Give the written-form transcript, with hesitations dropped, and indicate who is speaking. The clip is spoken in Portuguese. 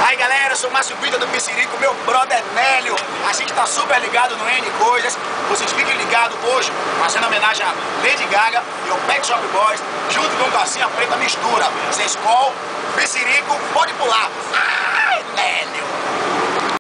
Speaker 1: Aí galera, eu sou o Márcio Guida do Pissirico, meu brother Nélio. A gente tá super ligado no N Coisas. Vocês fiquem ligados hoje, fazendo homenagem a Lady Gaga e ao Pet Shop Boys, junto com Calcinha Preta Mistura. Sescol, Pissirico, pode pular. Ai, Nélio.